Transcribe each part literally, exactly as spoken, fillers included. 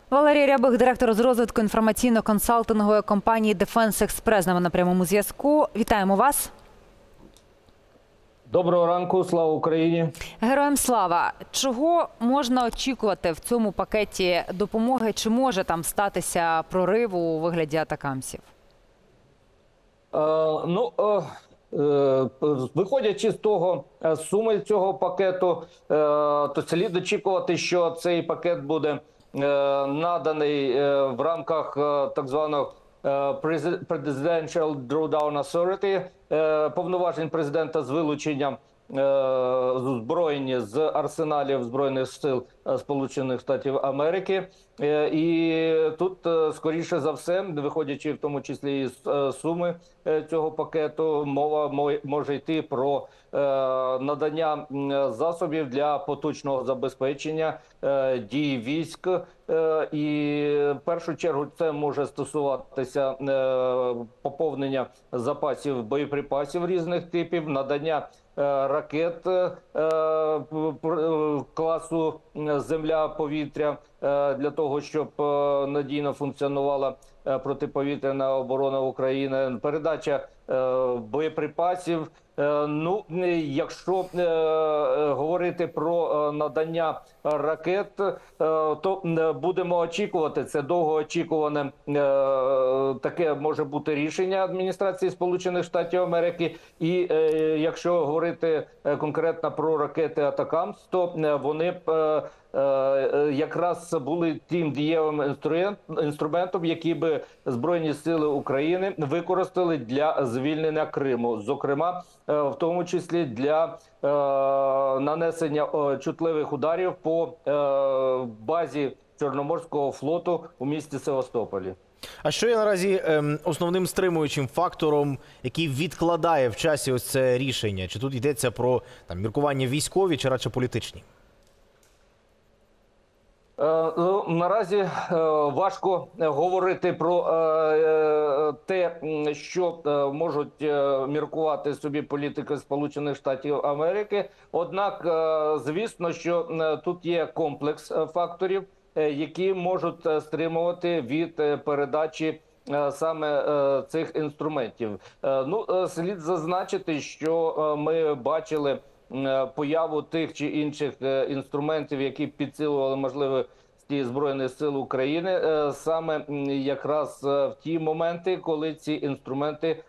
Валерій Рябих, директор з розвитку інформаційно-консалтингової компанії «Дефенс Експрес», з нами на прямому зв'язку. Вітаємо вас. Доброго ранку, слава Україні. Героям слава. Чого можна очікувати в цьому пакеті допомоги? Чи може там статися прорив у вигляді атакамсів? Е, ну, е, е, виходячи з того е, суми цього пакету, е, то слід очікувати, що цей пакет буде е, наданий е, в рамках е, так званого е, Presidential Drawdown Authority, е, повноважень президента з вилученням збройні з арсеналів Збройних сил Сполучених Штатів Америки. І тут, скоріше за все, виходячи в тому числі із суми цього пакету, мова може йти про надання засобів для поточного забезпечення дій військ. І в першу чергу це може стосуватися поповнення запасів боєприпасів різних типів, надання ракет класу земля-повітря для того, щоб надійно функціонувала протиповітряна оборона України, передача боєприпасів. Ну, якщо говорити про надання ракет, то будемо очікувати, це довгоочікуване таке може бути рішення адміністрації Сполучених Штатів Америки. І якщо говорити конкретно про ракети «Атакамс», то вони якраз були тим дієвим інструментом, який би Збройні сили України використали для звільнення Криму, зокрема, в тому числі для нанесення чутливих ударів по базі Чорноморського флоту у місті Севастополі. А що є наразі ем, основним стримуючим фактором, який відкладає в часі ось це рішення? Чи тут йдеться про там міркування військові, чи радше політичні? Наразі важко говорити про те, що можуть міркувати собі політики Сполучених Штатів Америки. Однак, звісно, що тут є комплекс факторів, які можуть стримувати від передачі саме цих інструментів. Ну, слід зазначити, що ми бачили появу тих чи інших інструментів, які підсилювали можливості Збройних сил України, саме якраз в ті моменти, коли ці інструменти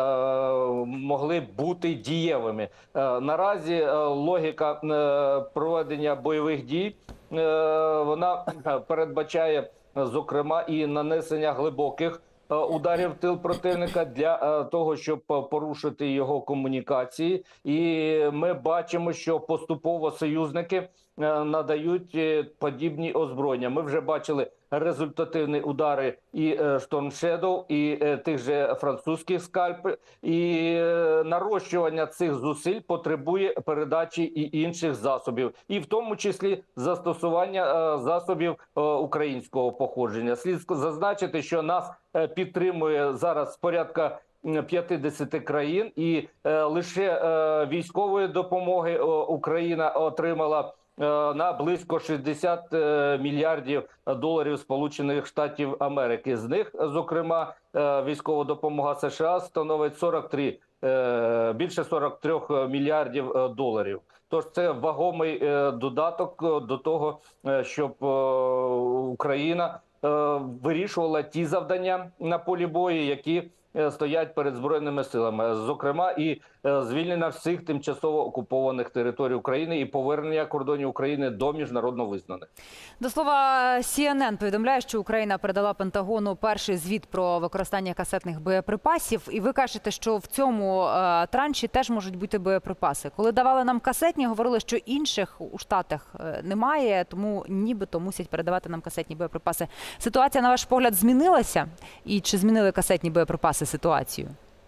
могли бути дієвими. Наразі логіка проведення бойових дій, вона передбачає, зокрема, і нанесення глибоких ударів в тил противника для того, щоб порушити його комунікації. І ми бачимо, що поступово союзники надають подібні озброєння. Ми вже бачили результативні удари і Storm Shadow, і тих же французьких скальп. І нарощування цих зусиль потребує передачі і інших засобів. І в тому числі застосування засобів українського походження. Слід зазначити, що нас підтримує зараз порядка п'ятдесят країн, і лише військової допомоги Україна отримала на близько шістдесят мільярдів доларів Сполучених Штатів Америки. З них, зокрема, військова допомога США становить сорок три, більше сорок три мільярдів доларів. Тож це вагомий додаток до того, щоб Україна вирішувала ті завдання на полі бою, які стоять перед Збройними силами, зокрема і звільнення всіх тимчасово окупованих територій України і повернення кордонів України до міжнародно визнаних. До слова, Сі Ен Ен повідомляє, що Україна передала Пентагону перший звіт про використання касетних боєприпасів. І ви кажете, що в цьому е, транші теж можуть бути боєприпаси. Коли давали нам касетні, говорили, що інших у Штатах немає, тому нібито мусять передавати нам касетні боєприпаси. Ситуація, на ваш погляд, змінилася? І чи змінили касетні боєприпаси ситуацію?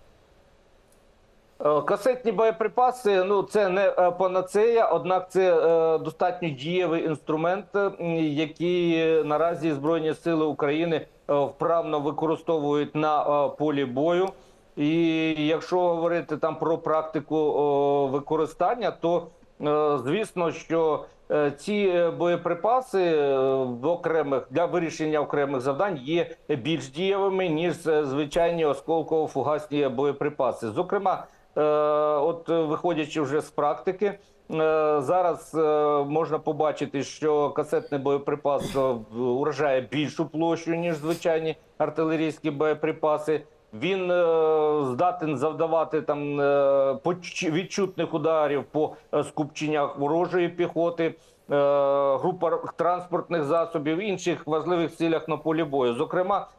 Касетні боєприпаси, ну, це не панацея, однак це е, достатньо дієвий інструмент, який наразі Збройні сили України вправно використовують на е, полі бою. І якщо говорити там про практику е, використання, то е, звісно, що е, ці боєприпаси е, в окремих для вирішення окремих завдань є більш дієвими, ніж е, звичайні осколково-фугасні боєприпаси. Зокрема, е, от виходячи вже з практики, е, зараз е, можна побачити, що касетний боєприпас е, уражає більшу площу, ніж звичайні артилерійські боєприпаси. Він е, здатен завдавати там е, поч- відчутних ударів по е, скупченнях ворожої піхоти, е, групах транспортних засобів, інших важливих цілях на полі бою. Зокрема, е,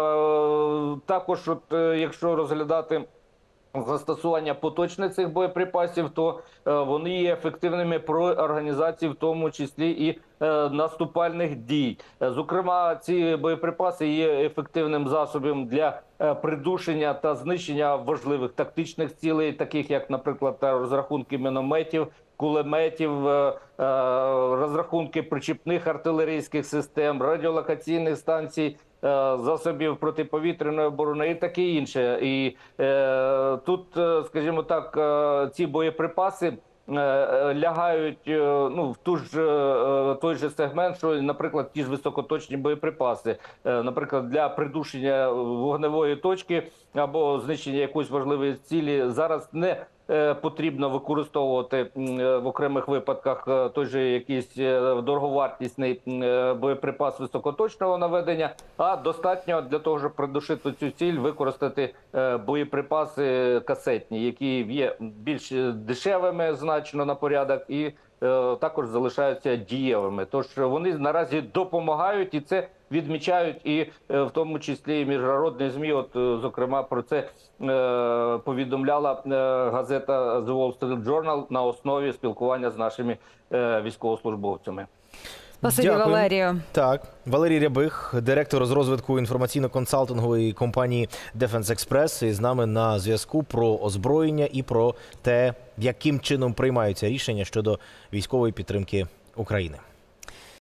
також, от, е, якщо розглядати застосування поточних цих боєприпасів, то е, вони є ефективними про організації, в тому числі і е, наступальних дій. Е, Зокрема, ці боєприпаси є ефективним засобом для е, придушення та знищення важливих тактичних цілей, таких як, наприклад, розрахунки мінометів, кулеметів, е, е, розрахунки причіпних артилерійських систем, радіолокаційних станцій, е, засобів протиповітряної оборони і таке інше. І е, тут, е, скажімо так, е, ці боєприпаси е, е, лягають е, ну, в ту ж, е, той же сегмент, що, наприклад, ті ж високоточні боєприпаси. Е, наприклад, для придушення вогневої точки або знищення якоїсь важливої цілі зараз не е, потрібно використовувати е, в окремих випадках е, той же якийсь е, дороговартісний е, боєприпас високоточного наведення, а достатньо для того, щоб придушити цю ціль, використати е, боєприпаси касетні, які є більш дешевими значно на порядок і е, також залишаються дієвими. Тож вони наразі допомагають, і це відмічають і е, в тому числі і міжнародні ЗМІ. От, е, зокрема, про це е, повідомляла е, газета The Wall Street Journal на основі спілкування з нашими е, військовослужбовцями. Спасибі, Дякую. Валерію. Так, Валерій Рябих, директор з розвитку інформаційно-консалтингової компанії Defense Express, і з нами на зв'язку про озброєння і про те, яким чином приймаються рішення щодо військової підтримки України.